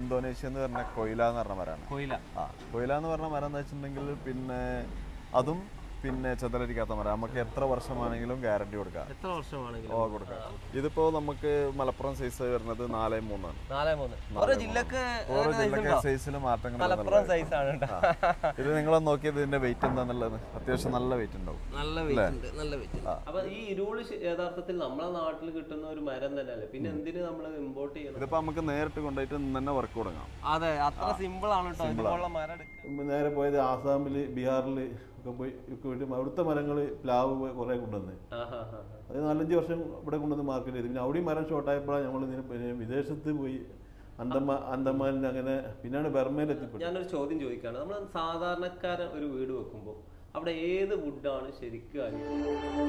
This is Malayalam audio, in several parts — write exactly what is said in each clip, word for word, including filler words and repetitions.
ഇന്തോനേഷ്യ എന്ന് പറഞ്ഞ കൊയില എന്ന് പറഞ്ഞ മരമാണ്. കൊയില ആ കൊയില എന്ന് പറഞ്ഞ മരം എന്ന് വെച്ചിട്ടുണ്ടെങ്കിൽ പിന്നെ അതും പിന്നെ ചെതലരിക്കാത്ത മരം. നമുക്ക് എത്ര വർഷമാണെങ്കിലും ഗ്യാരണ്ടി കൊടുക്കാം. എത്ര വർഷമാണെങ്കിലും ഓ കൊടുക്കാം. ഇതിപ്പോ നമുക്ക് മലപ്പുറം സൈസ് വരുന്നത് നാല് മൂന്നാണ്. നാല് മൂന്ന് ഓരോ ജില്ലക്ക് ഓരോ ജില്ലക്ക് സൈസിൽ മാറ്റങ്ങൾ. ഇത് നിങ്ങളെ നോക്കിയത് ഇതിന്റെ വെയിറ്റ് എന്താന്നുള്ളത് അത്യാവശ്യം നല്ല വെയിറ്റ് ഉണ്ടാവും. നല്ല വെയിറ്റ് നല്ല വെയിറ്റ്. അപ്പൊ ഈ ഇരുള് യഥാർത്ഥത്തിൽ നമ്മളെ നാട്ടിൽ കിട്ടുന്ന ഒരു മരം തന്നെയല്ലേ, പിന്നെ എന്തിനു നമ്മൾ ഇമ്പോർട്ട് ചെയ്യണം? ഇതിപ്പോ നമുക്ക് നേരിട്ട് കൊണ്ടുപോയിട്ട് തന്നെ വർക്ക് തുടങ്ങാം. അതെ, അത്ര സിമ്പിൾ ആണ് കേട്ടോ ഇതുപോലുള്ള മരം. നേരെ പോയത് ആസാമില് ബീഹാറില് ഒക്കെ പോയി പോയിട്ട് അവിടുത്തെ മരങ്ങൾ പ്ലാവ് കുറെ കൊണ്ടുവന്ന് അത് നാലഞ്ച് വർഷം ഇവിടെ കൊണ്ടുവന്ന് മാർക്കറ്റ് ചെയ്ത് പിന്നെ അവിടെയും മരം ഷോർട്ടായപ്പോഴാണ് നമ്മൾ ഇതിന് വിദേശത്ത് പോയി അന്തമാൻ അന്തമാനിൽ അങ്ങനെ പിന്നാണ് ബർമയിൽ എത്തിപ്പെട്ടു. ഞാനൊരു ചോദ്യം ചോദിക്കുകയാണ്. നമ്മൾ സാധാരണക്കാരൻ ഒരു വീട് വെക്കുമ്പോൾ അവിടെ ഏത് വുഡാണ് ശരിക്കും അറിയുന്നത്?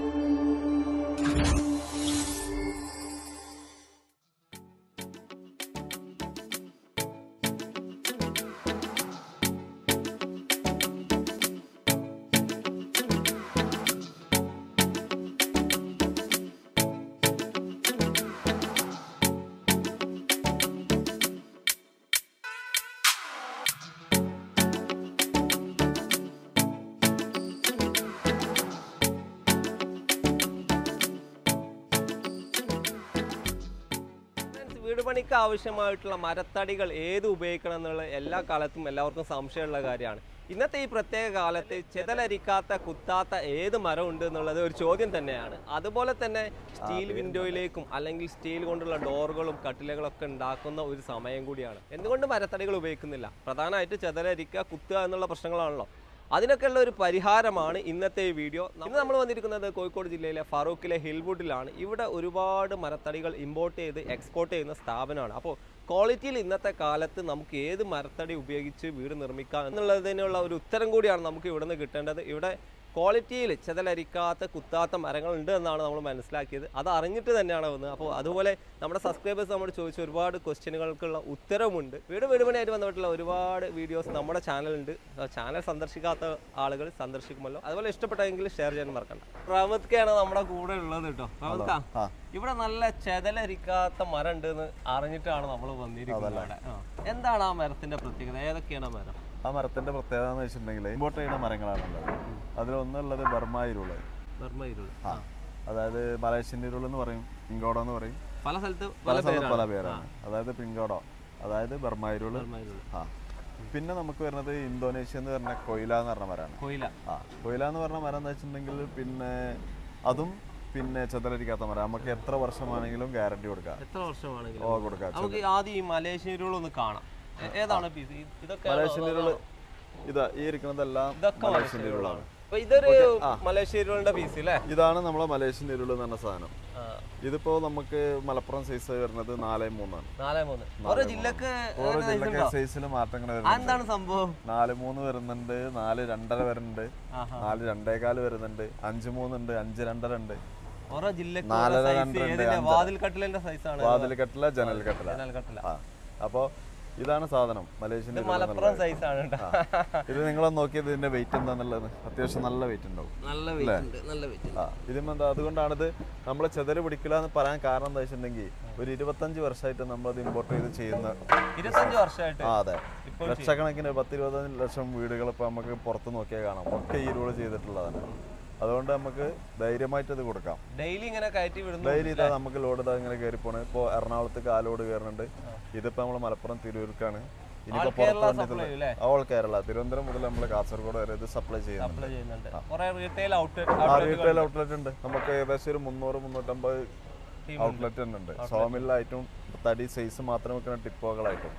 വീട് പണിക്ക് ആവശ്യമായിട്ടുള്ള മരത്തടികൾ ഏത് ഉപയോഗിക്കണം എന്നുള്ള എല്ലാ കാലത്തും എല്ലാവർക്കും സംശയമുള്ള കാര്യമാണ്. ഇന്നത്തെ ഈ പ്രത്യേക കാലത്ത് ചെതലരിക്കാത്ത കുത്താത്ത ഏത് മരം ഉണ്ട് എന്നുള്ളത് ഒരു ചോദ്യം തന്നെയാണ്. അതുപോലെ തന്നെ സ്റ്റീൽ വിൻഡോയിലേക്കും അല്ലെങ്കിൽ സ്റ്റീൽ കൊണ്ടുള്ള ഡോറുകളും കട്ടിലകളൊക്കെ ഉണ്ടാക്കുന്ന ഒരു സമയം കൂടിയാണ്. എന്തുകൊണ്ട് മരത്തടികൾ ഉപയോഗിക്കുന്നില്ല? പ്രധാനമായിട്ട് ചെതലരിക്കുക കുത്തുക എന്നുള്ള പ്രശ്നങ്ങളാണല്ലോ. അതിനൊക്കെയുള്ള ഒരു പരിഹാരമാണ് ഇന്നത്തെ ഈ വീഡിയോ. ഇന്ന് നമ്മൾ വന്നിരിക്കുന്നത് കോഴിക്കോട് ജില്ലയിലെ ഫറൂഖിലെ ഹിൽവുഡിലാണ്. ഇവിടെ ഒരുപാട് മരത്തടികൾ ഇമ്പോർട്ട് ചെയ്ത് എക്സ്പോർട്ട് ചെയ്യുന്ന സ്ഥാപനമാണ്. അപ്പോൾ ക്വാളിറ്റിയിൽ ഇന്നത്തെ കാലത്ത് നമുക്ക് ഏത് മരത്തടി ഉപയോഗിച്ച് വീട് നിർമ്മിക്കാം എന്നുള്ളതിനുള്ള ഒരു ഉത്തരം കൂടിയാണ് നമുക്ക് ഇവിടെ നിന്ന് കിട്ടേണ്ടത്. ഇവിടെ ക്വാളിറ്റിയിൽ ചെതലരിക്കാത്ത കുത്താത്ത മരങ്ങളുണ്ട് എന്നാണ് നമ്മൾ മനസ്സിലാക്കിയത്. അത് അറിഞ്ഞിട്ട് തന്നെയാണ് വന്നത്. അപ്പോൾ അതുപോലെ നമ്മുടെ സബ്സ്ക്രൈബേഴ്സ് നമ്മൾ ചോദിച്ച ഒരുപാട് ക്വസ്റ്റ്യനുകൾക്കുള്ള ഉത്തരവുമുണ്ട്. വീട് വീടുപണിയായിട്ട് ബന്ധപ്പെട്ടുള്ള ഒരുപാട് വീഡിയോസ് നമ്മുടെ ചാനലുണ്ട്. ചാനൽ സന്ദർശിക്കാത്ത ആളുകൾ സന്ദർശിക്കുമല്ലോ. അതുപോലെ ഇഷ്ടപ്പെട്ടെങ്കിൽ ഷെയർ ചെയ്യാൻ മറക്കണ്ട. റഹ്മത്ക്കാണ് നമ്മുടെ കൂടെ ഉള്ളത് കേട്ടോ. റഹ്മത്ക, ഇവിടെ നല്ല ചെതലരിക്കാത്ത മരം ഉണ്ട് എന്ന് അറിഞ്ഞിട്ടാണ് നമ്മൾ വന്നിരിക്കുന്നത്. എന്താണ് ആ മരത്തിന്റെ പ്രത്യേകത? ഏതൊക്കെയാണ് ആ മരം? ആ മരത്തിന്റെ പ്രത്യേകത എന്ന് വെച്ചിട്ടുണ്ടെങ്കിൽ ഇമ്പോർട്ട് ചെയ്യുന്ന മരങ്ങളാണുള്ളത്. അതിലൊന്നുള്ളത് ബർമ ഇരുള്. ബർമ ഇരുള് ആ അതായത് മലേഷ്യൻ ഇരുൾ എന്ന് പറയും, പിങ്കോഡോ എന്ന് പറയും. പല സ്ഥലത്ത് പല സ്ഥലത്ത് പല പേരാണ്. അതായത് പിങ്കോഡോ അതായത് ബർമ ഇരുള്. ആ പിന്നെ നമുക്ക് വരുന്നത് ഇന്തോനേഷ്യ എന്ന് പറഞ്ഞ കൊയില എന്ന് പറഞ്ഞ മരമാണ്. കൊയില ആ കൊയില എന്ന് പറഞ്ഞ മരം എന്ന് വെച്ചിട്ടുണ്ടെങ്കിൽ പിന്നെ അതും പിന്നെ ചെതലരിക്കാത്ത മരം. നമുക്ക് എത്ര വർഷമാണെങ്കിലും ഗ്യാരണ്ടി കൊടുക്കാം. എത്ര വർഷമാണെങ്കിലും ഓ കൊടുക്കാം. നമുക്ക് ആദ്യം ഈ മലേഷ്യൻ ഇരുൾ ഒന്ന് കാണാം. ഏതാണ് പീസ്? ഇതൊക്കെ മലേഷ്യൻ ഇരുള്. ഇതാ ഈ ഇരിക്കുന്നതെല്ലാം മലേഷ്യൻ ഇരുളാണ്. ഇതൊരു മലേഷ്യൻ ഇരുളിന്റെ പീസ് അല്ലേ? ഇതാണ് നമ്മളെ മലേഷ്യൻ ഇരുള് എന്ന് പറഞ്ഞ സാധനം. ഇതിപ്പോ നമുക്ക് മലപ്പുറം സൈസ് വരുന്നത് നാല് മൂന്നാണ്. നാല് മൂന്ന് ഓരോ ജില്ലക്ക് ഓരോ ജില്ലക്ക് സൈസിൽ മാറ്റങ്ങൾ വരുന്നുണ്ട്. എന്താണ് സംഭവം? നാല് മൂന്ന് വരുന്നുണ്ട്, നാല് രണ്ടര വരുന്നുണ്ട്, നാല് രണ്ടേകാല് വരുന്നുണ്ട്, അഞ്ച് മൂന്നുണ്ട്, അഞ്ച് രണ്ടര ഉണ്ട്. ഓരോ ജില്ലക്ക് നാലര രണ്ടുണ്ട്. വാതിൽ കട്ടിലിന്റെ സൈസാണ്. വാതിൽ കട്ടില, ജനൽ കട്ടില. ജനൽ കട്ടില. അപ്പൊ ഇതാണ് സാധനം മലേഷ്യൻ. മലപ്പുറം സൈസാണ്. ഇത് നിങ്ങളെ നോക്കിയത് ഇതിന്റെ വെയിറ്റ് എന്താന്നുള്ളത് അത്യാവശ്യം നല്ല വെയിറ്റ് ഉണ്ടാവും. നല്ല വെയിറ്റ് നല്ല വെയിറ്റ്. ഇതിമെന്താ അതുകൊണ്ടാണ് ഇത് നമ്മളെ ചെതല് പിടിക്കില്ല എന്ന് പറയാൻ കാരണം എന്താ വെച്ചിട്ടുണ്ടെങ്കിൽ ഒരു ഇരുപത്തഞ്ച് വർഷമായിട്ട് നമ്മളത് ഇമ്പോർട്ട് ചെയ്ത് ചെയ്യുന്ന. ഇരുപത്തഞ്ച് വർഷമായിട്ട്? ആ അതെ. ലക്ഷക്കണക്കിന് പത്ത് ഇരുപത്തഞ്ച് ലക്ഷം വീടുകൾ ഇപ്പൊ നമുക്ക് പുറത്ത് നോക്കിയാൽ കാണാം. ഒക്കെ ഈ റൂള് ചെയ്തിട്ടുള്ളതാണ്. അതുകൊണ്ട് നമുക്ക് ധൈര്യമായിട്ട് ഇത് കൊടുക്കാം. ഡെയിലി ഇങ്ങനെ കയറ്റി വിടുന്നു. ഡെയിലി ഇതാ നമുക്ക് ലോഡ് ഇതാ ഇങ്ങനെ കയറി പോണേ. ഇപ്പോൾ എറണാകുളത്തേക്ക് ആ ലോഡ് കയറുന്നുണ്ട്. ഇതിപ്പോ നമ്മള് മലപ്പുറം തിരൂർക്കാണ്. ഇനിയിപ്പോ പുറത്ത് ഓൾ കേരള തിരുവനന്തപുരം മുതൽ നമ്മൾ കാസർഗോഡ് വരെ ഇത് സപ്ലൈ ചെയ്യുന്നുണ്ട്. റീറ്റെയിൽ ഔട്ട്ലെറ്റ് ഉണ്ട് നമുക്ക്. ഏകദേശം ഒരു മുന്നൂറ് മുന്നൂറ്റമ്പത് ഔട്ട്ലെറ്റ് തന്നെ ഉണ്ട്. സോമില്ലായിട്ടും തടി സൈസ് മാത്രം വെക്കുന്ന ടിപ്പോകളായിട്ടും.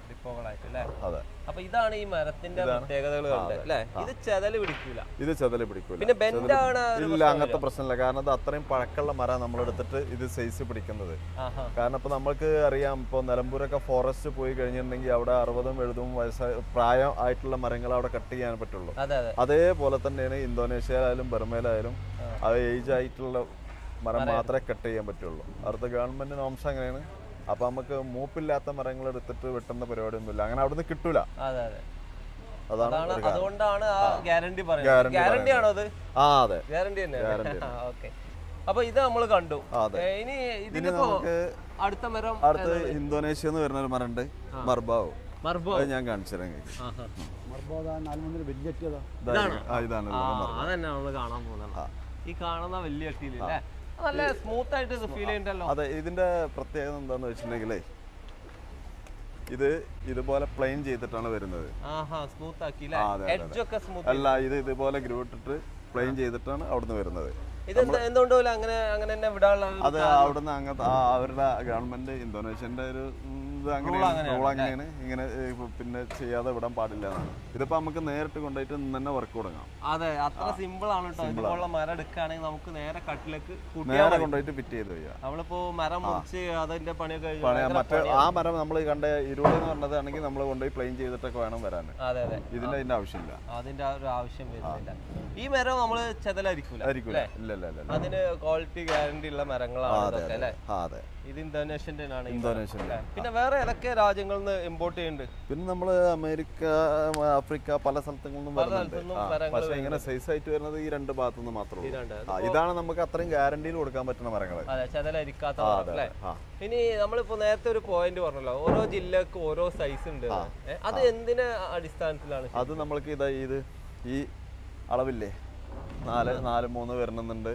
അതെ. അപ്പൊ ഇതാണ് ഈ മരത്തിന്റെ പ്രത്യേകതകൾ. ഇത് ചെതല് പിടിക്കൂല. ഇത് ചെതല് പിടിക്കൂല. പിന്നെ ബെൻഡാണ് ഇല്ല, അങ്ങനത്തെ പ്രശ്നമില്ല. കാരണം അത് അത്രയും പഴക്കമുള്ള മരം നമ്മൾ എടുത്തിട്ട് ഇത് സൈസ് പിടിക്കുന്നത്. കാരണം ഇപ്പൊ നമ്മൾക്ക് അറിയാം, ഇപ്പൊ നിലമ്പൂരൊക്കെ ഫോറസ്റ്റ് പോയി കഴിഞ്ഞിട്ടുണ്ടെങ്കിൽ അവിടെ അറുപതും എഴുപതും വയസ്സായ പ്രായം ആയിട്ടുള്ള മരങ്ങൾ അവിടെ കട്ട് ചെയ്യാൻ പറ്റുള്ളൂ. അതേപോലെ തന്നെയാണ് ഇന്തോനേഷ്യയിലായാലും ബർമയിലായാലും അത് ഏജ് ആയിട്ടുള്ള മരം മാത്രമേ കട്ട് ചെയ്യാൻ പറ്റുള്ളൂ. അടുത്ത ഗവൺമെന്റ് നോംസ് അങ്ങനെയാണ്. അപ്പൊ നമുക്ക് മൂപ്പില്ലാത്ത മരങ്ങൾ എടുത്തിട്ട് വെട്ടുന്ന പരിപാടി ഒന്നുമില്ല. അങ്ങനെ അവിടുന്ന് കിട്ടൂല. അതാണ് അതുകൊണ്ടാണ് ഗ്യാരണ്ടി പറയുന്നത്. ഗ്യാരണ്ടി ആണോ അത്? ആ അതെ, ഗ്യാരണ്ടി തന്നെ. ഓക്കെ. അപ്പൊ ഇത് നമ്മൾ കണ്ടു. ഇനി ഇതിന് അടുത്ത മരം അടുത്ത് ഇന്തോനേഷ്യ എന്ന് വരുന്ന ഒരു മരം ഉണ്ട്, മർബാവോ. മർബോ അത് ഞാൻ കാണിച്ചു തരാം നിങ്ങൾക്ക്. ഇതാണ് അതന്നെ നമ്മള് കാണാൻ പോകുന്നത്. ഈ കാണുന്ന വലിയ ചട്ടിയില്ലേ നല്ല സ്മൂത്ത് ആയിട്ട് ഫീൽ ചെയ്യുന്നുണ്ടല്ലോ. അതെ, ഇതിന്റെ പ്രത്യേകത എന്താന്ന് വെച്ചിട്ടുണ്ടെങ്കിലേ ഇത് ഇതുപോലെ പ്ലെയിൻ ചെയ്തിട്ടാണ് വരുന്നത്. അല്ല, ഇത് ഇതുപോലെ ഗ്രൂ ഇട്ടിട്ട് പ്ലെയിൻ ചെയ്തിട്ടാണ് അവിടുന്ന് വരുന്നത്. എന്തുകൊണ്ട് അങ്ങനെ അങ്ങനെ തന്നെ വിടാനുള്ള അത് അവിടുന്ന് അങ്ങനത്തെ അവരുടെ ഗവൺമെന്റ് ഇന്തോനേഷ്യന്റെ ഒരു ഇത് അങ്ങനെയാണ്, റൂൾ അങ്ങനെയാണ്. ഇങ്ങനെ പിന്നെ ചെയ്യാതെ വിടാൻ പാടില്ല എന്നാണ്. ഇതിപ്പോ നമുക്ക് നേരിട്ട് കൊണ്ടുപോയിട്ട് തന്നെ വർക്ക് തുടങ്ങാം. അതെ, അത്ര സിമ്പിൾ ആണ് കേട്ടോ. ഇതുപോലുള്ള മരം എടുക്കുകയാണെങ്കിൽ നമുക്ക് നേരെ കട്ടിലേക്ക് നേരെ കൊണ്ടുപോയിട്ട് ഫിറ്റ് ചെയ്ത് വയ്യാം. നമ്മളിപ്പോ മരം മുറിച്ച് അതിന്റെ പണിയൊക്കെ മറ്റേ ആ മരം നമ്മൾ കണ്ട ഇരുപത് എന്ന് പറഞ്ഞതാണെങ്കിൽ നമ്മൾ കൊണ്ടുപോയി പ്ലെയിൻ ചെയ്തിട്ടൊക്കെ വേണം വരാൻ. അതെ അതെ, ഇതിന്റെ അതിന്റെ ആവശ്യമില്ല. അതിന്റെ ഒരു ആവശ്യം വരുന്നില്ല. ഈ മരം നമ്മള് ചെതലായിരിക്കൂല. ഇല്ല ഇല്ല ഇല്ല, അതിന് ക്വാളിറ്റി ഗ്യാരണ്ടി ഉള്ള മരങ്ങളാണ് ഇതൊക്കെ അല്ലേ? അതെ, ഇത് ഇന്തോനേഷ്യന്റെ ആണ്. ഇന്തോനേഷ്യന്റെ. പിന്നെ വേറെ ഏതൊക്കെ രാജ്യങ്ങളിൽ നിന്ന് ഇമ്പോർട്ട് ചെയ്യുന്നുണ്ട്? പിന്നെ നമ്മള് അമേരിക്ക, ആഫ്രിക്ക, പല സ്ഥലത്തു നിന്നും വരുന്നുണ്ട്. പക്ഷെ ഇങ്ങനെ സൈസ് ആയിട്ട് വരുന്നത് ഈ രണ്ട് ഭാഗത്തു നിന്ന് മാത്രമേ ഉള്ളൂ. ഇതാണ് നമുക്ക് അത്രയും ഗ്യാരണ്ടിയിൽ കൊടുക്കാൻ പറ്റുന്ന മരങ്ങൾ. അതെ, ചെതലരിക്കാത്ത. ഇനി നമ്മളിപ്പോ നേരത്തെ ഒരു പോയിന്റ് പറഞ്ഞല്ലോ, ഓരോ ജില്ലക്ക് ഓരോ സൈസ് ഉണ്ട്. അത് എന്തിന്റെ അടിസ്ഥാനത്തിലാണ്? അത് നമ്മൾക്ക് ഇതാ ഇത് ഈ അളവില്ലേ, നാല് നാല് മൂന്ന് വരുന്നുണ്ട്.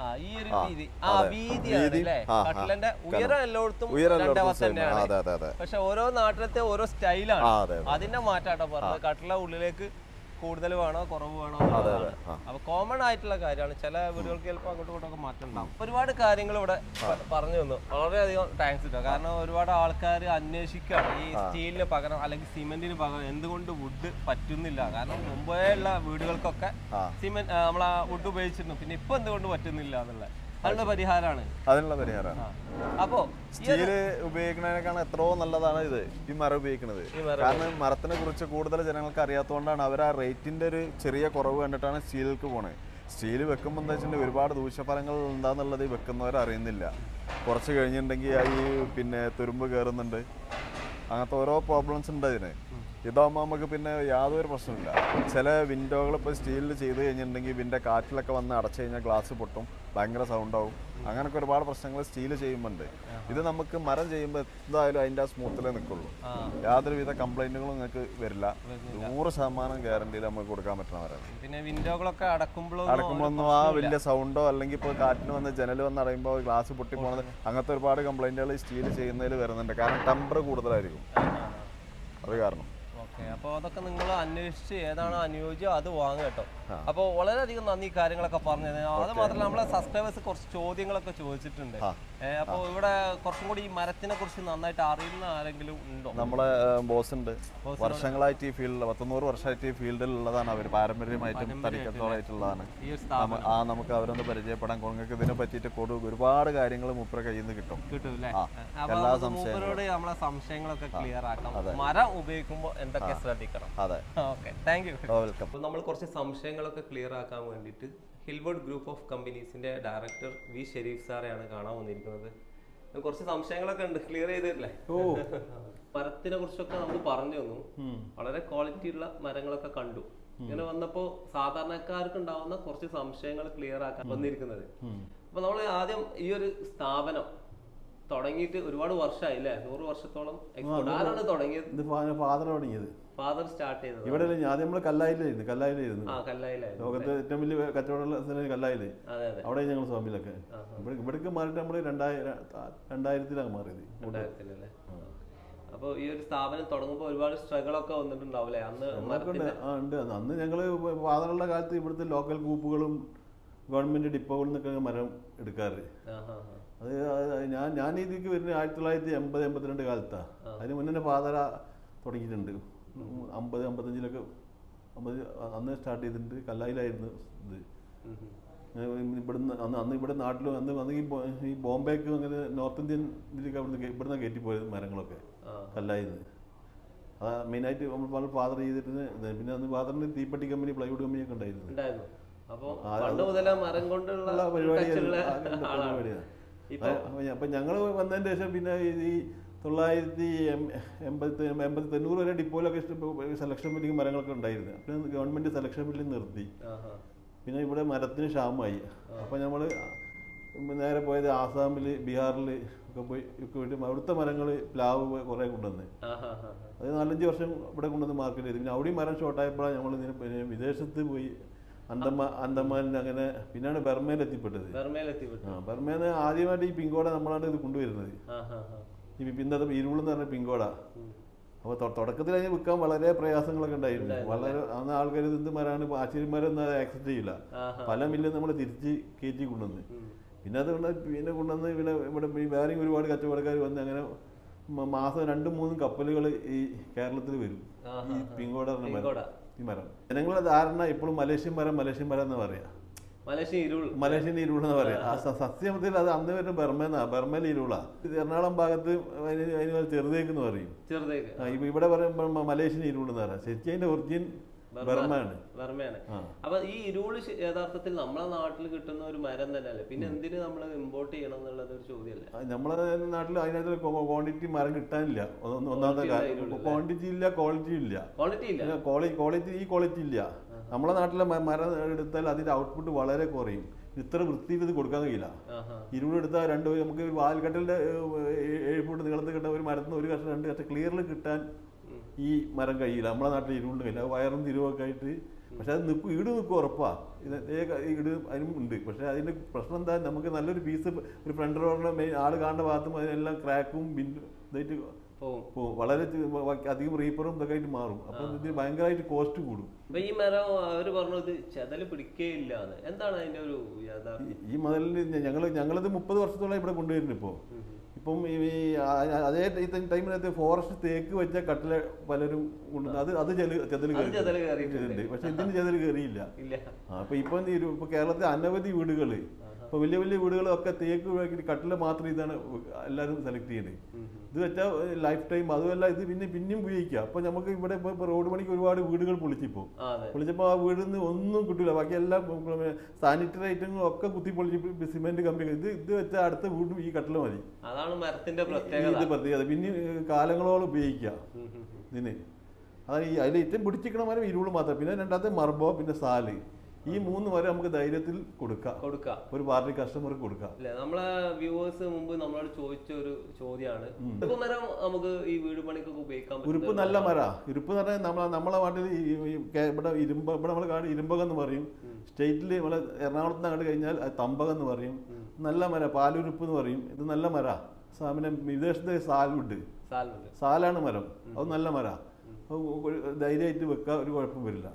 പക്ഷെ ഓരോ നാട്ടിലത്തെ ഓരോ സ്റ്റൈലാണ്, അതിന്റെ മാറ്റാട്ടോ പറഞ്ഞത്. കട്ടില ഉള്ളിലേക്ക് കൂടുതൽ വേണോ കുറവ് വേണോ, അപ്പൊ കോമൺ ആയിട്ടുള്ള കാര്യമാണ്. ചില വീടുകൾക്ക് ചിലപ്പോൾ അങ്ങോട്ടും ഇങ്ങോട്ടൊക്കെ മാറ്റം ഉണ്ടാവും. ഒരുപാട് കാര്യങ്ങൾ ഇവിടെ പറഞ്ഞു തന്നു, വളരെയധികം താങ്ക്സ് കേട്ടോ. കാരണം ഒരുപാട് ആൾക്കാർ അന്വേഷിക്കുകയാണ് ഈ സ്റ്റീലിന് പകരം അല്ലെങ്കിൽ സിമെന്റിന് പകരം എന്തുകൊണ്ട് വുഡ് പറ്റുന്നില്ല. കാരണം മുമ്പേ ഉള്ള വീടുകൾക്കൊക്കെ സിമെന്റ് നമ്മളാ വുഡ് ഉപയോഗിച്ചിരുന്നു, പിന്നെ ഇപ്പൊ എന്തുകൊണ്ട് പറ്റുന്നില്ല എന്നുള്ള അതിനുള്ള പരിഹാരമാണ്. അതിനുള്ള പരിഹാരമാണ്. അപ്പോ സ്റ്റീല് ഉപയോഗിക്കുന്നതിനേക്കാൾ എത്രയോ നല്ലതാണ് ഇത് ഈ മരം ഉപയോഗിക്കുന്നത്. കാരണം മരത്തിനെ കുറിച്ച് കൂടുതൽ ജനങ്ങൾക്ക് അറിയാത്തതുകൊണ്ടാണ് അവർ ആ റേറ്റിന്റെ ഒരു ചെറിയ കുറവ് കണ്ടിട്ടാണ് സ്റ്റീലിലേക്ക് പോണത്. സ്റ്റീൽ വെക്കുമ്പോൾ എന്താ വെച്ചിട്ടുണ്ടെങ്കിൽ ഒരുപാട് ദൂഷ്യഫലങ്ങൾ എന്താന്നുള്ളത് വെക്കുന്നവർ അറിയുന്നില്ല. കുറച്ച് കഴിഞ്ഞിട്ടുണ്ടെങ്കിൽ ഈ പിന്നെ തുരുമ്പ് കയറുന്നുണ്ട്, അങ്ങനത്തെ ഓരോ പ്രോബ്ലംസ് ഉണ്ട് അതിന്. ഇതാകുമ്പോൾ നമുക്ക് പിന്നെ യാതൊരു പ്രശ്നമില്ല. ചില വിൻഡോകൾ ഇപ്പോൾ സ്റ്റീലിൽ ചെയ്ത് കഴിഞ്ഞിട്ടുണ്ടെങ്കിൽ വിൻഡോ കാറ്റിലൊക്കെ വന്ന് അടച്ചു കഴിഞ്ഞാൽ ഗ്ലാസ് പൊട്ടും, ഭയങ്കര സൗണ്ടാവും. അങ്ങനെയൊക്കെ ഒരുപാട് പ്രശ്നങ്ങൾ സ്റ്റീൽ ചെയ്യുമ്പോണ്ട്. ഇത് നമുക്ക് മരം ചെയ്യുമ്പോൾ എന്തായാലും അതിൻ്റെ ആ സ്മൂത്തിലേ നിൽക്കുള്ളൂ. യാതൊരുവിധ കംപ്ലൈന്റുകളും നിങ്ങൾക്ക് വരില്ല. നൂറ് ശതമാനം ഗ്യാരണ്ടിയിൽ നമുക്ക് കൊടുക്കാൻ പറ്റുന്നവരാണ്. പിന്നെ വിൻഡോകളൊക്കെ അടക്കുമ്പോഴോ അടക്കുമ്പോഴൊന്നും ആ വലിയ സൗണ്ടോ അല്ലെങ്കിൽ ഇപ്പോൾ കാറ്റിന് വന്ന് ജനൽ വന്ന് അടയുമ്പോൾ ഗ്ലാസ് പൊട്ടി പോണത്, അങ്ങനത്തെ ഒരുപാട് കംപ്ലൈന്റുകൾ സ്റ്റീൽ ചെയ്യുന്നതിൽ വരുന്നുണ്ട്. കാരണം ടെമ്പർ കൂടുതലായിരിക്കും, അത് കാരണം. അപ്പോൾ അതൊക്കെ നിങ്ങൾ അന്വേഷിച്ച് ഏതാണോ അനുയോജ്യം അത് വാങ്ങുക കേട്ടോ. അപ്പോൾ വളരെയധികം നന്ദി കാര്യങ്ങളൊക്കെ പറഞ്ഞത്. അത് മാത്രമല്ല, നമ്മളെ സബ്സ്ക്രൈബേഴ്സ് കുറച്ച് ചോദ്യങ്ങളൊക്കെ ചോദിച്ചിട്ടുണ്ട്. അപ്പോൾ ഇവിടെ കുറച്ചും കൂടി ഈ മരത്തിനെ കുറിച്ച് നന്നായിട്ട് അറിയുന്ന ആരെങ്കിലും ഉണ്ടോ? നമ്മളെ ബോസ് ഉണ്ട്, വർഷങ്ങളായിട്ട് ഈ ഫീൽഡിൽ, പത്തൊന്നൂറ് വർഷമായിട്ട് ഈ ഫീൽഡിൽ ഉള്ളതാണ്. അവർ പാരമ്പര്യമായിട്ടും തടിക്കത്തോളായിട്ടുള്ളതാണ്. ആ നമുക്ക് അവരൊന്ന് പരിചയപ്പെടാൻ, നിങ്ങൾക്ക് ഇതിനെ പറ്റിയിട്ട് ഒരുപാട് കാര്യങ്ങൾ മൂപ്പര കയ്യിൽ നിന്ന് കിട്ടും കിട്ടും എല്ലാ സംശയങ്ങളോട് നമ്മളെ സംശയങ്ങളൊക്കെ ക്ലിയർ ആക്കാം. മരം ഉപയോഗിക്കുമ്പോൾ എന്തൊക്കെ ശ്രദ്ധിക്കണം. അതെ, ഓക്കെ, താങ്ക് യു. വെൽക്കം. നമ്മൾ കുറച്ച് സംശയങ്ങളൊക്കെ ക്ലിയർ ആക്കാൻ വേണ്ടിയിട്ട് ഹിൽവുഡ് ഗ്രൂപ്പ് ഓഫ് കമ്പനീസിന്റെ ഡയറക്ടർ വി ഷെരീഫ് സാറെയാണ് കാണാൻ വന്നിരിക്കുന്നത്. കുറച്ച് സംശയങ്ങളൊക്കെ ഉണ്ട്, ക്ലിയർ ചെയ്തിട്ടില്ലേ? മരത്തിനെ കുറിച്ചൊക്കെ നമ്മൾ പറഞ്ഞു തന്നു. വളരെ ക്വാളിറ്റി ഉള്ള മരങ്ങളൊക്കെ കണ്ടു. ഇങ്ങനെ വന്നപ്പോ സാധാരണക്കാർക്ക് ഉണ്ടാവുന്ന കുറച്ച് സംശയങ്ങൾ ക്ലിയർ ആക്കാൻ വന്നിരിക്കുന്നത്. അപ്പൊ നമ്മൾ ആദ്യം ഈ ഒരു സ്ഥാപനം തുടങ്ങിയിട്ട് ഒരുപാട് വർഷമായി അല്ലേ? നൂറ് വർഷത്തോളം. ആരാണ് തുടങ്ങിയത്? ഫാദർ തുടങ്ങിയത്. ഫാദർ സ്റ്റാർട്ട് ചെയ്തത് ഇവിടെ ആദ്യം നമ്മള് കല്ലായിലായിരുന്നു. കല്ലായിലായിരുന്നു ആ കല്ലായിലായിരുന്നു ലോകത്തെ ഏറ്റവും വലിയ കച്ചവടമുള്ള സ്ഥലം കല്ലായില്. അവിടെ ഞങ്ങൾ സ്വാമിയിലൊക്കെ ഇവിടെ ഇവിടേക്ക് മാറിയിട്ട് നമ്മള് രണ്ടായിരം രണ്ടായിരത്തിലാണ് മാറിയത്. രണ്ടായിരത്തിലല്ലേ? അപ്പൊ ഈ ഒരു സ്ഥാപനം തുടങ്ങുമ്പോൾ ഒരുപാട് സ്ട്രഗിൾ ഒക്കെ വന്നിട്ടുണ്ടാവില്ലേ അന്ന്? ഉണ്ട്. അന്ന് ഞങ്ങള് ഫാദറുള്ള കാലത്ത് ഇവിടുത്തെ ലോക്കൽ ഗ്രൂപ്പുകളും ഗവൺമെന്റ് ഡിപ്പോകളിൽ നിന്നൊക്കെ മരം എടുക്കാറ്. അത് ഞാൻ ഞാൻ ഇതിക്ക് വരുന്നത് ആയിരത്തി തൊള്ളായിരത്തി എൺപത് എൺപത്തിരണ്ട് കാലത്താണ്. അതിന് മുന്നേ ഫാദർ തുടങ്ങിയിട്ടുണ്ട്. അമ്പത് അമ്പത്തഞ്ചിലൊക്കെ അമ്പത് അന്ന് സ്റ്റാർട്ട് ചെയ്തിട്ടുണ്ട്. കല്ലായിലായിരുന്നു ഇത്. ഇവിടുന്ന് അന്ന് അന്ന് ഇവിടെ നാട്ടിലും അന്ന് അന്ന് ഈ ബോംബെക്ക് അങ്ങനെ നോർത്ത് ഇന്ത്യൻ ഇതിലേക്ക് അവിടുന്ന് ഇവിടുന്ന് കയറ്റിപ്പോയത് മരങ്ങളൊക്കെ കല്ലായിന്ന്. അതാ മെയിനായിട്ട് നമ്മൾ ഫാദർ ചെയ്തിട്ട്. പിന്നെ അന്ന് ഫാദറിന് തീപ്പെട്ടി കമ്പനി, പ്ലൈവുഡ് കമ്പനിയൊക്കെ ഉണ്ടായിരുന്നു. പരിപാടിയാണ്. അപ്പൊ ഞങ്ങള് വന്നതിന് ശേഷം പിന്നെ ഈ തൊള്ളായിരത്തി എൺപത്തി എൺപത്തി തൊണ്ണൂറ് വരെ ഡിപ്പോയിലൊക്കെ സെലക്ഷൻ ബില്ലിങ് മരങ്ങളൊക്കെ ഉണ്ടായിരുന്നു. പിന്നെ ഗവൺമെന്റ് സെലക്ഷൻ ബില്ലിങ് നിർത്തി. പിന്നെ ഇവിടെ മരത്തിന് ക്ഷാമമായി. അപ്പൊ നമ്മള് നേരെ പോയത് ആസാമില്, ബീഹാറില് ഒക്കെ പോയി ഒക്കെ പോയിട്ട് അവിടുത്തെ മരങ്ങൾ പ്ലാവ് കുറേ കൊണ്ടുവന്ന് അത് നാലഞ്ച് വർഷം ഇവിടെ കൊണ്ടുവന്ന് മാർക്കറ്റ് ചെയ്തു. പിന്നെ അവിടെയും മരം ഷോർട്ടായപ്പോഴാണ് നമ്മൾ ഇതിന് പിന്നെ വിദേശത്ത് പോയി അന്തമാ അന്തമാനിൽ അങ്ങനെ പിന്നെയാണ് ബർമയിൽ എത്തിപ്പെട്ടത്. ആ ബർമേന്ന് ആദ്യമായിട്ട് ഈ പിങ്കോട നമ്മളാണ് ഇത് കൊണ്ടുവരുന്നത്. ഈ പിന്നത്തെ ഇരുളെന്ന് പറഞ്ഞ പിങ്കോട. അപ്പോൾ തുടക്കത്തിൽ അതിന് വിൽക്കാൻ വളരെ പ്രയാസങ്ങളൊക്കെ ഉണ്ടായിരുന്നു. വളരെ അന്ന് ആൾക്കാർ എന്ത് മരമാണ് ആശ്ചര്യന്മാരെ ഒന്നും അത് ആക്സെപ്റ്റ് ചെയ്യില്ല. പല മില്ലും നമ്മൾ തിരിച്ച് കയറ്റി കൊണ്ടുവന്ന് പിന്നെ അതുകൊണ്ട് പിന്നെ കൊണ്ടുവന്ന് പിന്നെ ഇവിടെ വേറെയും ഒരുപാട് കച്ചവടക്കാർ വന്ന് അങ്ങനെ മാസം രണ്ടും മൂന്നും കപ്പലുകൾ ഈ കേരളത്തിൽ വരും ഈ പിങ്കോട പറഞ്ഞ മരം. ഈ മരം ജനങ്ങളുടെ ധാരണ ഇപ്പോഴും മലേഷ്യൻ മരം മലേഷ്യൻ മരം എന്ന് പറയാ. മലേഷ്യൻ ഇരുൾ എന്ന് പറയാം. ആ സത്യത്തിൽ അത് അന്ന് വരുന്ന ബർമേന്നാ. ബർമയിൽ ഇരുളാ. എറണാകുളം ഭാഗത്ത് അതിന് ചെറുതേക്ക് എന്ന് പറയും. ഇപ്പൊ ഇവിടെ പറയുമ്പോ മലേഷ്യൻ ഇരുൾ എന്ന് പറയാം. ശരിക്കും അതിന്റെ ഒറിജിൻ ബർമയാണ്. അപ്പൊ ഈ ഇരുള് യഥാർത്ഥത്തിൽ നമ്മളെ നാട്ടിൽ കിട്ടുന്ന ഒരു മരം തന്നെയല്ലേ, പിന്നെ എന്തിന് നമ്മൾ ഇമ്പോർട്ട് ചെയ്യണം എന്നുള്ളത് ഒരു ചോദ്യമല്ലേ? നമ്മളെ നാട്ടിൽ അതിനകത്ത് ക്വാണ്ടിറ്റി മരം കിട്ടാനില്ല. ഒന്നാമത്തെ കാര്യം ക്വാണ്ടിറ്റി ഇല്ല, ക്വാളിറ്റി ഇല്ല. ക്വാളിറ്റി ഈ ക്വാളിറ്റി ഇല്ല. നമ്മളെ നാട്ടിലെ മരം എടുത്താൽ അതിന്റെ ഔട്ട്പുട്ട് വളരെ കുറയും. ഇത്ര വൃത്തിയിൽ ഇത് കൊടുക്കാൻ കഴിയില്ല. ഇരുളെടുത്താൽ രണ്ട് നമുക്ക് വാൽക്കട്ടലിന്റെ ഏഴ് ഫുട്ട് നീളത്തിൽ കിട്ടാൻ ഒരു മരത്തിന് ഒരു കഷ്ണം രണ്ട് കഷ്ണം ക്ലിയറിൽ കിട്ടാൻ ഈ മരം കഴിയില്ല. നമ്മളെ നാട്ടിൽ ഇരുണ്ട് കഴിയില്ല. വയറും തിരുവൊക്കെ ആയിട്ട്. പക്ഷെ അത് നിൽക്കും, ഈട് നിൽക്കും ഉറപ്പാ. ഇത് ഈട് അതിനും ഉണ്ട്. പക്ഷെ അതിന്റെ പ്രശ്നം എന്താ, നമുക്ക് നല്ലൊരു പീസ് ഒരു ഫ്രണ്ട് റോഡിലെ മെയിൻ ആള് കാണേണ്ട ഭാഗത്തും അതിനെല്ലാം ക്രാക്കും ബിന്നും ഇതായിട്ട് പോകും. വളരെ അധികം റീപ്പറും ഇതൊക്കെ ആയിട്ട് മാറും. അപ്പൊ ഇതിന് ഭയങ്കരമായിട്ട് കോസ്റ്റ് കൂടും. ഈ മരം അവര് പറഞ്ഞത് ചെതല് പിടിക്കേയില്ല. എന്താണ് അതിന്റെ ഒരു ഈ മുതലിന് ഞങ്ങള് ഞങ്ങളിത് മുപ്പത് വർഷത്തോളം ഇവിടെ കൊണ്ടുവരുന്നു. ഇപ്പൊ ഇപ്പം ഈ അതേ ടൈമിനകത്ത് ഫോറസ്റ്റ് തേക്ക് വെച്ച കട്ടില പലരും കൊണ്ടുവന്ന് അത് അത് ചെതല് കയറിയിട്ടുണ്ട്. പക്ഷെ ഇതിന് ചെതല് കയറിയില്ല. അപ്പൊ ഇപ്പൊ ഇപ്പൊ കേരളത്തിലെ അനവധി വീടുകള് ഇപ്പൊ വലിയ വലിയ വീടുകളൊക്കെ തേക്ക് കട്ടില മാത്രം ഇതാണ് എല്ലാവരും സെലക്ട് ചെയ്യുന്നത്. ഇത് വെച്ചാൽ ലൈഫ് ടൈം. അതുമല്ല ഇത് പിന്നെ പിന്നെയും ഉപയോഗിക്കുക. അപ്പൊ നമുക്ക് ഇവിടെ ഇപ്പൊ റോഡ് പണിക്ക് ഒരുപാട് വീടുകൾ പൊളിച്ചിപ്പോ പൊളിച്ചപ്പോ ആ വീടിൽ നിന്ന് ഒന്നും കിട്ടില്ല. ബാക്കി എല്ലാ സാനിറ്ററി ഐറ്റങ്ങളും ഒക്കെ കുത്തി പൊളിച്ച് സിമെന്റ് കമ്പി ഇത് ഇത് വെച്ചാൽ അടുത്ത വീടും ഈ കട്ടില മതി. അതാണ് മരത്തിന്റെ പ്രത്യേകത. പിന്നെ കാലങ്ങളോളം ഉപയോഗിക്കുക ഇതിന്. അതാണ് ഈ അതിൽ ഏറ്റവും പിടിച്ചിരിക്കണ മരം ഇരുള് മാത്രം. പിന്നെ രണ്ടാമത്തെ മർബോ, പിന്നെ സാല്. ഈ മൂന്ന് വരെ നമുക്ക് ധൈര്യത്തിൽ കൊടുക്കാം കൊടുക്കാം ഒരു പാർട്ടി കസ്റ്റമർക്ക് കൊടുക്കാം. നമ്മളെ വ്യൂവേഴ്സ് മുമ്പ് നമ്മളോട് ചോദിച്ച ഒരു ചോദ്യമാണ്, മരം നമുക്ക് ഈ വീട് പണിക്കൊക്കെ ഉപയോഗിക്കാം. ഉരുപ്പ് നല്ല മര. ഉരുപ്പ് എന്ന് പറഞ്ഞാൽ നമ്മളെ നമ്മളെ നാട്ടിൽ ഇവിടെ ഇരുമ്പ ഇവിടെ നമ്മൾ കാണും ഇരുമ്പകം എന്ന് പറയും. സ്റ്റേറ്റിൽ നമ്മളെ എറണാകുളത്ത് നിന്ന് അങ്ങോട്ട് കഴിഞ്ഞാൽ തമ്പകം എന്ന് പറയും. നല്ല മര പാലുരുപ്പ് എന്ന് പറയും. ഇത് നല്ല മര. പിന്നെ വിദേശത്തെ സാൽവുഡ് സാലാണ് മരം. അത് നല്ല മര. ധൈര്യമായിട്ട് വെക്കാൻ ഒരു കുഴപ്പം വരില്ല.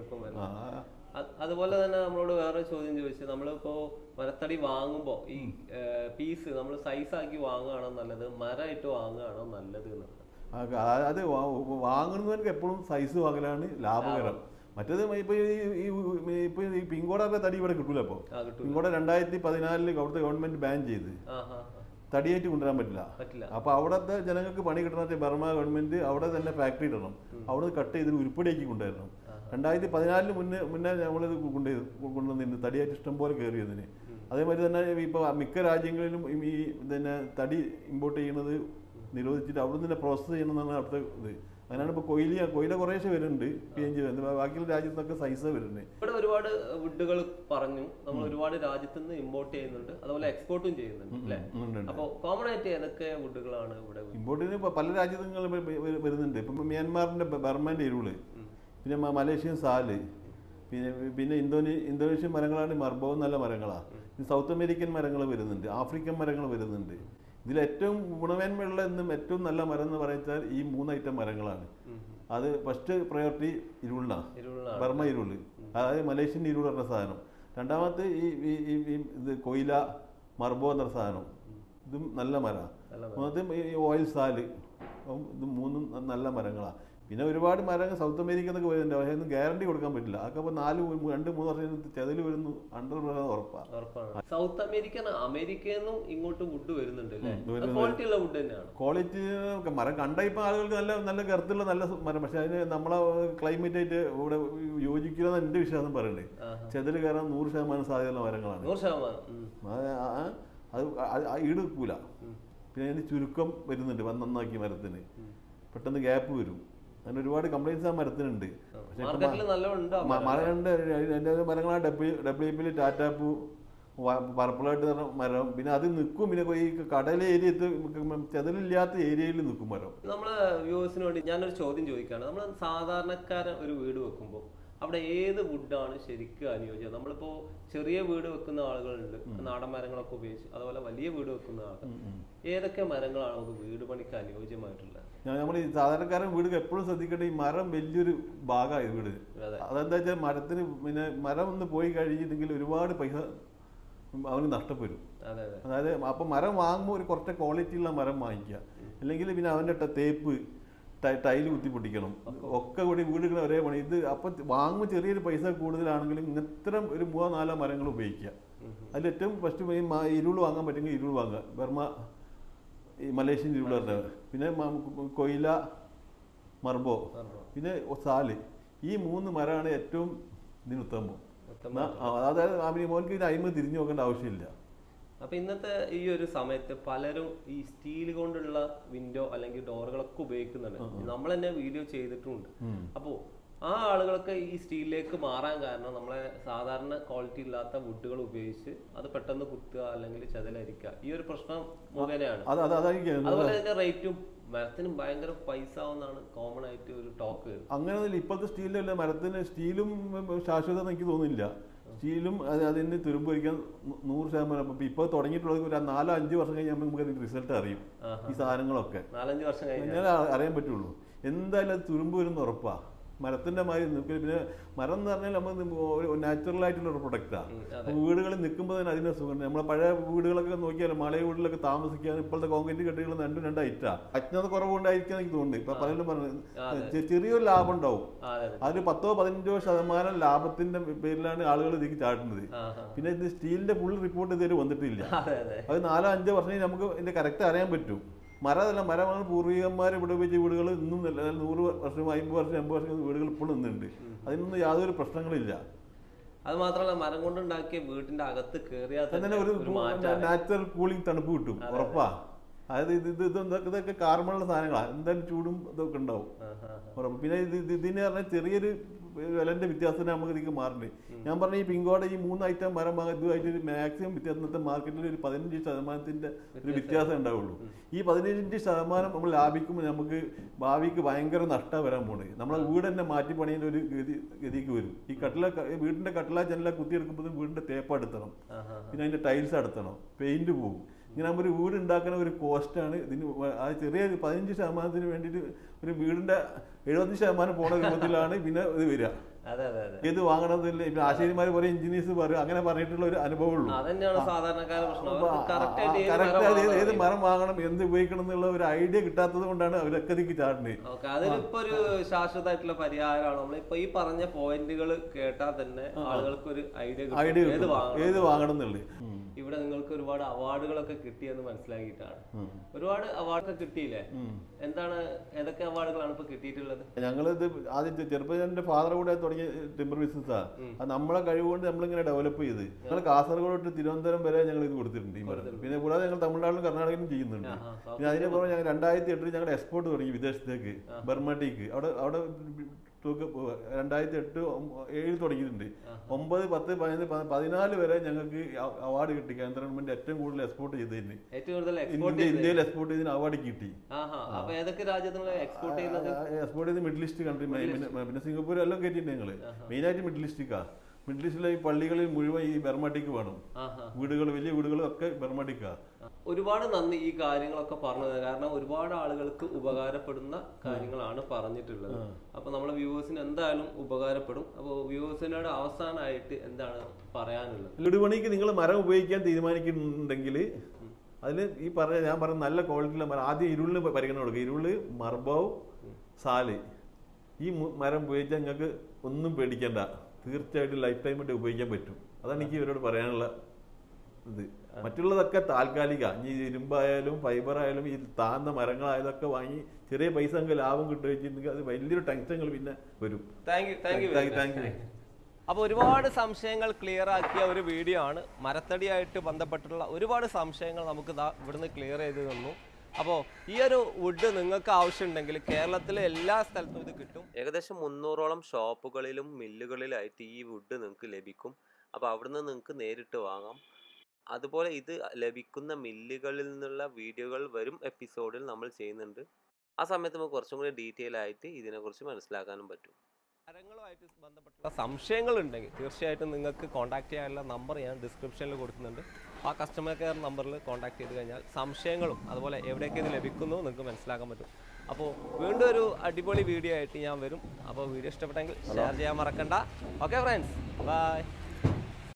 അതുപോലെ തന്നെ നമ്മളോട് വേറെ ചോദ്യം ചോദിച്ചത്, നമ്മളിപ്പോ മരത്തടി വാങ്ങുമ്പോ ഈ പീസ് നമ്മൾ സൈസ് ആക്കി വാങ്ങുകയാണോ നല്ലത്, മരമായിട്ട് വാങ്ങുകയാണോ നല്ലത് എന്നുള്ളത്? അത് വാങ്ങുന്നവർക്ക് എപ്പോഴും സൈസ് വാങ്ങലാണ് ലാഭകരം. മറ്റേത് ഇപ്പൊ ഈ ഇപ്പൊ ഈ പിങ്കോടൊക്കെ തടി ഇവിടെ കിട്ടൂല. അപ്പൊ പിങ്കോട രണ്ടായിരത്തി പതിനാലില് അവിടുത്തെ ഗവൺമെന്റ് ബാൻ ചെയ്ത് തടിയായിട്ട് കൊണ്ടുവരാൻ പറ്റില്ല. അപ്പൊ അവിടത്തെ ജനങ്ങൾക്ക് പണി കിട്ടണ ബർമ ഗവൺമെന്റ് അവിടെ തന്നെ ഫാക്ടറി ഇടണം. അവിടെ കട്ട് ചെയ്ത് ഉരുപ്പടിയാക്കി കൊണ്ടുവരണം. രണ്ടായിരത്തി പതിനാലിന് മുന്നേ മുന്നേ നമ്മളിത് കൊണ്ടുവരും കൊണ്ടുവന്നിരുന്നു. തടിയായിട്ട് ഇഷ്ടം പോലെ കയറിയതിന്. അതേമാതിരി തന്നെ ഇപ്പോൾ മിക്ക രാജ്യങ്ങളിലും ഈ പിന്നെ തടി ഇമ്പോർട്ട് ചെയ്യുന്നത് നിരോധിച്ചിട്ട് അവിടെ നിന്ന് പ്രോസസ്സ് ചെയ്യണമെന്നാണ് അവിടുത്തെ ഇത്. അങ്ങനെയാണ് ഇപ്പോൾ കൊയില കൊയില കുറേശ്ശെ വരുന്നുണ്ട്. പി എൻ ജി ബാക്കിയുള്ള രാജ്യത്തൊക്കെ സൈസ് വരുന്നത്. ഇവിടെ ഒരുപാട് വുഡുകൾ പറഞ്ഞു നമ്മൾ ഒരുപാട് രാജ്യത്ത് നിന്ന് ഇമ്പോർട്ട് ചെയ്യുന്നുണ്ട്, അതുപോലെ എക്സ്പോർട്ടും ചെയ്യുന്നുണ്ട് അല്ലേ? അപ്പോൾ കോമൺ ആയിട്ട് ഏതൊക്കെ വുഡുകളാണ് ഇവിടെ ഇമ്പോർട്ടിന്? ഇപ്പോൾ പല രാജ്യങ്ങളും വരുന്നുണ്ട്. ഇപ്പം മ്യാൻമാറിന്റെ ബർമന്റെ ഇരുള്, പിന്നെ മലേഷ്യൻ സാല്, പിന്നെ പിന്നെ ഇന്തോനേ ഇന്തോനേഷ്യൻ മരങ്ങളാണ് മർബോ നല്ല മരങ്ങളാണ്. പിന്നെ സൗത്ത് അമേരിക്കൻ മരങ്ങൾ വരുന്നുണ്ട്, ആഫ്രിക്കൻ മരങ്ങൾ വരുന്നുണ്ട്. ഇതിൽ ഏറ്റവും ഗുണമേന്മയുള്ള എന്നും ഏറ്റവും നല്ല മരം എന്ന് പറയുന്നത് ഈ മൂന്ന് ഐറ്റം മരങ്ങളാണ്. അത് ഫസ്റ്റ് പ്രയോറിറ്റി ഇരുളിനാണ്, ബർമ ഇരുള്. അതായത് മലേഷ്യൻ ഇരുൾ എന്ന സാധനം. രണ്ടാമത്തെ ഈ ഇത് കൊയില മർബോ എന്ന സാധനം, ഇതും നല്ല മരമാണ്. മൂന്നത്തെ ഈ ഓയിൽ സാല്, ഇത് മൂന്നും നല്ല മരങ്ങളാണ്. പിന്നെ ഒരുപാട് മരങ്ങൾ സൗത്ത് അമേരിക്ക എന്നൊക്കെ വരുന്നുണ്ട്. പക്ഷേ ഒന്നും ഗ്യാരണ്ടി കൊടുക്കാൻ പറ്റില്ല. അതൊക്കെ അപ്പോൾ നാല് രണ്ട് മൂന്ന് വർഷം ചെതല് വരുന്നു ഹൺഡ്രഡ് പെർസെന്റ് ഉറപ്പാണ്. സൗത്ത് അമേരിക്ക അമേരിക്കയിൽ നിന്നും ഇങ്ങോട്ട് വുഡ് വരുന്നുണ്ട്. ക്വാളിറ്റി ഉള്ള വുഡ് തന്നെയാണ്. ക്വാളിറ്റി മരം കണ്ട ഇപ്പം ആളുകൾക്ക് നല്ല നല്ല കറുത്തുള്ള നല്ല മരം. പക്ഷെ അതിന് നമ്മളെ ക്ലൈമറ്റ് ആയിട്ട് ഇവിടെ യോജിക്കുന്ന എൻ്റെ വിശ്വാസം പറയണ്ടേ. ചെതല് കയറാൻ നൂറ് ശതമാനം സാധ്യതയുള്ള മരങ്ങളാണ്. നൂറ് ശതമാനം അത് ഈട് വെക്കൂല. പിന്നെ അതിന് ചുരുക്കം വരുന്നുണ്ട് നന്നാക്കി മരത്തിന്. പെട്ടെന്ന് ഗ്യാപ്പ് വരും. അങ്ങനെ ഒരുപാട് കംപ്ലൈൻസ് ആ മരത്തിനുണ്ട്. പക്ഷേ മരമുണ്ട്. എൻ്റെ മരങ്ങളാണ് ഡബ്ല്യു ഡബ്ല്യു പിയിൽ ടാറ്റാപ്പു, പർപ്പിളായിട്ട് പറഞ്ഞ മരം, പിന്നെ അത് നിൽക്കും, പിന്നെ ഈ കടൽ ഏരിയ ചെതലില്ലാത്ത ഏരിയയിൽ നിൽക്കും മരം. നമ്മളെ വ്യൂവേഴ്സിന് വേണ്ടി ഞാനൊരു ചോദ്യം ചോദിക്കുകയാണ്. നമ്മൾ സാധാരണക്കാരൻ ഒരു വീട് വെക്കുമ്പോൾ അവിടെ ഏത് വുഡാണ് ശരിക്കും അനുയോജ്യം? നമ്മളിപ്പോ ചെറിയ വീട് വെക്കുന്ന ആളുകളുണ്ട്, നാടൻ മരങ്ങളൊക്കെ ഉപയോഗിച്ച്, അതുപോലെ വലിയ വീട് വെക്കുന്ന ആളുകൾ, ഏതൊക്കെ മരങ്ങളാണ് നമുക്ക് വീട് പണിക്ക് അനുയോജ്യമായിട്ടുള്ളത്? നമ്മൾ ഈ സാധാരണക്കാരൻ വീട് എപ്പോഴും ശ്രദ്ധിക്കേണ്ട ഈ മരം വലിയൊരു ഭാഗമായി വീട്. അതെന്താ വെച്ചാൽ മരത്തിന് പിന്നെ മരം ഒന്ന് പോയി കഴിഞ്ഞിട്ടുണ്ടെങ്കിൽ ഒരുപാട് പൈസ അവന് നഷ്ടപ്പെടും. അതായത് അപ്പം മരം വാങ്ങുമ്പോൾ ഒരു കുറച്ച് ക്വാളിറ്റിയുള്ള മരം വാങ്ങിക്കുക, അല്ലെങ്കിൽ പിന്നെ അവൻ്റെ തേപ്പ് ടൈല് കുത്തി പൊട്ടിക്കണം, ഒക്കെ കൂടി വീട് ഇങ്ങനെ ഒരേ പണി. ഇത് അപ്പം വാങ്ങുമ്പോൾ ചെറിയൊരു പൈസ കൂടുതലാണെങ്കിലും ഇത്തരം ഒരു മൂന്നോ നാലോ മരങ്ങൾ ഉപയോഗിക്കുക. അതിൽ ഏറ്റവും ഫസ്റ്റ് ഇരുള് വാങ്ങാൻ പറ്റുമെങ്കിൽ ഇരുള് വാങ്ങുക, ബർമ ഈ മലേഷ്യൻ ഇരുള് പറഞ്ഞ, പിന്നെ കൊയില, മർബോ, പിന്നെ സാല്, ഈ മൂന്ന് മരമാണ് ഏറ്റവും ഇതിന് ഉത്തമം. അതായത് അവന് മോൻക്ക് ഇതിന് അയിമ തിരിഞ്ഞു നോക്കേണ്ട ആവശ്യമില്ല. അപ്പൊ ഇന്നത്തെ ഈ ഒരു സമയത്ത് പലരും ഈ സ്റ്റീൽ കൊണ്ടുള്ള വിൻഡോ അല്ലെങ്കിൽ ഡോറുകളൊക്കെ ഉപയോഗിക്കുന്നുണ്ട്. നമ്മൾ തന്നെ വീഡിയോ ചെയ്തിട്ടുണ്ട്. അപ്പോ ആ ആളുകളൊക്കെ ഈ സ്റ്റീലിലേക്ക് മാറാൻ കാരണം നമ്മളെ സാധാരണ ക്വാളിറ്റി ഇല്ലാത്ത വുഡുകൾ ഉപയോഗിച്ച് അത് പെട്ടെന്ന് കുത്തുക അല്ലെങ്കിൽ ചതലരിക്കുക, ഈ ഒരു പ്രശ്നം മുഖേനയാണ്. അതുപോലെ അതിന്റെ റേറ്റും മരത്തിനും ഭയങ്കര പൈസ ആവുന്നതാണ് കോമൺ ആയിട്ട് ഒരു ടോക്ക്. അങ്ങനെ ഇപ്പോഴത്തെ സ്റ്റീലല്ല, മരത്തിന് സ്റ്റീലും ശാശ്വതം എനിക്ക് തോന്നുന്നില്ല. സ്റ്റീലും അത് അതിന് തുരുമ്പ് വരിക്കാൻ നൂറ് ശതമാനം. ഇപ്പൊ ഇപ്പൊ തുടങ്ങിയിട്ടുള്ളത് ഒരു നാലോ അഞ്ച് വർഷം കഴിഞ്ഞാൽ നമുക്ക് അതിന്റെ റിസൾട്ട് അറിയും. ഈ സാധനങ്ങളൊക്കെ നാലഞ്ച് വർഷം കഴിഞ്ഞാൽ അറിയാൻ പറ്റുള്ളൂ. എന്തായാലും അത് തുരുമ്പ് വരുന്ന ഉറപ്പാ. മരത്തിന്റെ മാതിരി നിൽക്കുക. പിന്നെ മരം എന്ന് പറഞ്ഞാൽ നമ്മൾ നാച്ചുറൽ ആയിട്ടുള്ള ഒരു പ്രൊഡക്റ്റാണ്. വീടുകളിൽ നിൽക്കുമ്പോൾ തന്നെ അതിന്റെ സുഖം. നമ്മളെ പഴയ വീടുകളൊക്കെ നോക്കിയാലും മലയ വീട്ടിലൊക്കെ താമസിക്കാൻ ഇപ്പോഴത്തെ കോൺക്രീറ്റ് കെട്ടുകൾ രണ്ടും രണ്ട് ഐറ്റാ. അജ്ഞത കുറവുണ്ടായിരിക്കാൻ എനിക്ക് തോന്നുന്നു. ഇപ്പൊ പലരും പറഞ്ഞത് ചെറിയൊരു ലാഭം ഉണ്ടാവും. അതിന് പത്തോ പതിനഞ്ചോ ശതമാനം ലാഭത്തിന്റെ പേരിലാണ് ആളുകൾ ഇതിലേക്ക് ചാടുന്നത്. പിന്നെ ഇത് സ്റ്റീലിന്റെ ഫുൾ റിപ്പോർട്ട് ഇതുവരെ വന്നിട്ടില്ല. അത് നാലോ അഞ്ചോ വർഷം നമുക്ക് ഇതിന്റെ കറക്റ്റ് അറിയാൻ പറ്റും. മരമല്ല, മരമാണ് പൂർവികന്മാർ ഇവിടെ ഉപയോഗിച്ച വീടുകൾ ഇന്നും നൂറ് വർഷം അമ്പത് വർഷം അമ്പത് വർഷം വീടുകൾ ഇപ്പോഴും നിന്നുണ്ട്. അതിനൊന്നും യാതൊരു പ്രശ്നങ്ങളില്ല. അത് മാത്രമല്ല മരം കൊണ്ടുണ്ടാക്കിയ വീട്ടിന്റെ അകത്ത് കയറിയാൽ തന്നെ ഒരു നാച്ചുറൽ കൂളിംഗ് തണുപ്പ് കിട്ടും, ഉറപ്പാ. അതായത് ഇത് ഇത് ഇതൊക്കെ ഇതൊക്കെ കാർബണുള്ള സാധനങ്ങളാണ്, എന്തായാലും ചൂടും ഇതൊക്കെ ഉണ്ടാവും ഉറപ്പ്. പിന്നെ ഇത് ഇതിന് പറഞ്ഞാൽ ചെറിയൊരു വിലന്റെ വ്യത്യാസം നമുക്ക് ഇതിലേക്ക് മാറുന്നുണ്ട്. ഞാൻ പറഞ്ഞ ഈ പിങ്കോടെ ഈ മൂന്ന് ഐറ്റം മരം ഇതുമായിട്ട് മാക്സിമം വ്യത്യാസം മാർക്കറ്റിൽ ഒരു പതിനഞ്ച് ശതമാനത്തിന്റെ ഒരു വ്യത്യാസം ഉണ്ടാവുള്ളൂ. ഈ പതിനഞ്ച് ശതമാനം നമ്മൾ ലാഭിക്കുമ്പോൾ നമുക്ക് ഭാവിക്ക് ഭയങ്കര നഷ്ടം വരാൻ പോണത്. നമ്മളെ വീട് തന്നെ മാറ്റി പണിയുന്ന ഒരു ഗതി ഗതിക്ക് വരും. ഈ കട്ടില വീടിന്റെ കട്ടില ജനല കുത്തിയെടുക്കുമ്പോഴും വീടിന്റെ തേപ്പ് അടുത്തണം, പിന്നെ അതിന്റെ ടൈൽസ് അടുത്തണം, പെയിന്റ് പോകും. ഇങ്ങനെ ഒരു വീട് ഉണ്ടാക്കുന്ന ഒരു കോസ്റ്റാണ് ഇതിന്. ആ ചെറിയ പതിനഞ്ച് ശതമാനത്തിന് വേണ്ടിയിട്ട് ഒരു വീടിന്റെ എഴുപത്തഞ്ച് ശതമാനം പോണ രൂപത്തിലാണ് പിന്നെ ഇത് വരിക. ഇത് വാങ്ങണമെന്നില്ല. ഇപ്പൊ ആശാരിമാര് പോലെ എഞ്ചിനീയേഴ്സ് പറയും, അങ്ങനെ പറഞ്ഞിട്ടുള്ള ഒരു അനുഭവം ഉള്ളൂ. കറക്റ്റ് ഏത് മരം വാങ്ങണം, എന്ത് ഉപയോഗിക്കണം എന്നുള്ള ഒരു ഐഡിയ കിട്ടാത്തത് കൊണ്ടാണ് അവരൊക്കെ ഇതിക്ക് ചാടുന്നത്. അതിനിപ്പോ ഒരു ശാശ്വതമായിട്ടുള്ള പരിഹാരമാണ്. നമ്മളിപ്പോ ഈ പറഞ്ഞ പോയിന്റുകൾ കേട്ടാൽ തന്നെ ആളുകൾക്ക് ഒരു ഐഡിയ ഐഡിയ ഏത് വാങ്ങണം എന്നുള്ളത്. ഇവിടെ നിങ്ങൾക്ക് ഒരുപാട് അവാർഡുകളൊക്കെ കിട്ടിയെന്ന് മനസ്സിലാക്കിയിട്ടാണ്. ഒരുപാട് അവാർഡൊക്കെ കിട്ടിയില്ലേ? എന്താണ്, ഏതൊക്കെ അവാർഡുകളാണ് ഇപ്പൊ കിട്ടിയിട്ടുള്ളത്? ഞങ്ങളിത് ആദ്യം ചെറുപ്പം എന്റെ ഫാദർ കൂടെ തുടങ്ങിയ ടിമ്പർ ബിസിനസ്സാ. അത് നമ്മളെ കഴിവുകൊണ്ട് നമ്മളിങ്ങനെ ഡെവലപ്പ് ചെയ്ത് ഞങ്ങൾ കാസർഗോഡ് തൊട്ട് തിരുവനന്തപുരം വരെ ഞങ്ങൾ ഇത് കൊടുത്തിട്ടുണ്ട് ഈ മരത്തിൽ. പിന്നെ കൂടാതെ ഞങ്ങൾ തമിഴ്നാട്ടിലും കർണാടകയിലും ചെയ്യുന്നുണ്ട്. പിന്നെ അതിനെ പുറമെ ഞങ്ങൾ രണ്ടായിരത്തി എട്ടിൽ ഞങ്ങളുടെ എക്സ്പോർട്ട് തുടങ്ങി വിദേശത്തേക്ക്, ബർമട്ടിക്ക്. അവിടെ അവിടെ രണ്ടായിരത്തി എട്ട് ഏഴിൽ തുടങ്ങിയിട്ടുണ്ട്. ഒമ്പത് പത്ത് പതിനഞ്ച് പതിനാല് വരെ ഞങ്ങൾക്ക് അവാർഡ് കിട്ടി. കേന്ദ്ര ഗവൺമെന്റ് ഏറ്റവും കൂടുതൽ എക്സ്പോർട്ട് ചെയ്തതിന്, ഇന്ത്യയിൽ എക്സ്പോർട്ട് ചെയ്തതിന് അവാർഡ് കിട്ടി. എക്സ്പോർട്ട് ചെയ്ത് മിഡിൽ ഈസ്റ്റ് കൺട്രി, പിന്നെ സിംഗപ്പൂർ എല്ലാം കയറ്റിയിട്ടുണ്ട് ഞങ്ങള്. മെയിനായിട്ട് മിഡിൽ ഈസ്റ്റിക്കാ. മിഡിൽ ഈസ്റ്റിലെ ഈ പള്ളികളിൽ മുഴുവൻ ഈ ബർമാട്ടിക്ക് വേണം. വീടുകൾ, വലിയ വീടുകളും ഒക്കെ ബർമാട്ടിക്കാ. ഒരുപാട് നന്ദി ഈ കാര്യങ്ങളൊക്കെ പറഞ്ഞത്. കാരണം ഒരുപാട് ആളുകൾക്ക് ഉപകാരപ്പെടുന്ന കാര്യങ്ങളാണ് പറഞ്ഞിട്ടുള്ളത്. അപ്പൊ നമ്മളെ വ്യൂവേഴ്സിന് എന്തായാലും ഉപകാരപ്പെടും. അപ്പോൾ വ്യൂവേഴ്സിനോട് അവസാനമായിട്ട് എന്താണ് പറയാനുള്ളത്? വീട് പണിക്ക് നിങ്ങൾ മരം ഉപയോഗിക്കാൻ തീരുമാനിക്കുന്നുണ്ടെങ്കിൽ അതിന് ഈ പറഞ്ഞ ഞാൻ പറഞ്ഞ നല്ല ക്വാളിറ്റിയുള്ള മരം ആദ്യം ഇരുളിന് പരിഗണന കൊടുക്കുക. ഇരുള്, മർബാവ്, സാല്, ഈ മരം ഉപയോഗിച്ചാൽ നിങ്ങൾക്ക് ഒന്നും പേടിക്കേണ്ട. തീർച്ചയായിട്ടും ലൈഫ് ടൈം ആയിട്ട് ഉപയോഗിക്കാൻ പറ്റും. അതാണ് എനിക്ക് ഇവരോട് പറയാനുള്ള ഇത്. മറ്റുള്ളതൊക്കെ താൽക്കാലിക. ഇനി ഇരുമ്പായാലും ഫൈബർ ആയാലും ഈ താഴ്ന്ന മരങ്ങളായതൊക്കെ വാങ്ങി ചെറിയ പൈസ നമുക്ക് ലാഭം കിട്ടുകയെങ്കിൽ അത് വലിയൊരു ടെൻഷനുകൾ പിന്നെ വരും. Thank you thank you thank you. അപ്പോൾ ഒരുപാട് സംശയങ്ങൾ ക്ലിയർ ആക്കിയ ഒരു വീഡിയോ ആണ്. മരത്തടിയായിട്ട് ബന്ധപ്പെട്ടുള്ള ഒരുപാട് സംശയങ്ങൾ നമുക്ക് ഇവിടുന്ന് ക്ലിയർ ചെയ്ത് തന്നു. അപ്പോൾ ഈ ഒരു വുഡ് നിങ്ങൾക്ക് ആവശ്യമുണ്ടെങ്കിൽ കേരളത്തിലെ എല്ലാ സ്ഥലത്തും ഇത് കിട്ടും. ഏകദേശം മുന്നൂറോളം ഷോപ്പുകളിലും മില്ലുകളിലായിട്ട് ഈ വുഡ് നിങ്ങൾക്ക് ലഭിക്കും. അപ്പോൾ അവിടുന്ന് നിങ്ങൾക്ക് നേരിട്ട് വാങ്ങാം. അതുപോലെ ഇത് ലഭിക്കുന്ന മില്ലുകളിൽ നിന്നുള്ള വീഡിയോകൾ വരും എപ്പിസോഡിൽ നമ്മൾ ചെയ്യുന്നുണ്ട്. ആ സമയത്ത് നമുക്ക് കുറച്ചും കൂടി ഡീറ്റെയിൽ ആയിട്ട് ഇതിനെക്കുറിച്ച് മനസ്സിലാക്കാനും പറ്റും. മരങ്ങളുമായിട്ട് ബന്ധപ്പെട്ടുള്ള സംശയങ്ങൾ ഉണ്ടെങ്കിൽ തീർച്ചയായിട്ടും നിങ്ങൾക്ക് കോൺടാക്ട് ചെയ്യാനുള്ള നമ്പർ ഞാൻ ഡിസ്ക്രിപ്ഷനിൽ കൊടുക്കുന്നുണ്ട്. ആ കസ്റ്റമർ കെയർ നമ്പറിൽ കോൺടാക്ട് ചെയ്ത് കഴിഞ്ഞാൽ സംശയങ്ങളും അതുപോലെ എവിടെയൊക്കെ ഇത് ലഭിക്കുന്നു നിങ്ങൾക്ക് മനസ്സിലാക്കാൻ പറ്റും. അപ്പോൾ വീണ്ടും ഒരു അടിപൊളി വീഡിയോ ആയിട്ട് ഞാൻ വരും. അപ്പോൾ വീഡിയോ ഇഷ്ടപ്പെട്ടെങ്കിൽ ഷെയർ ചെയ്യാൻ മറക്കണ്ട. Okay friends, by.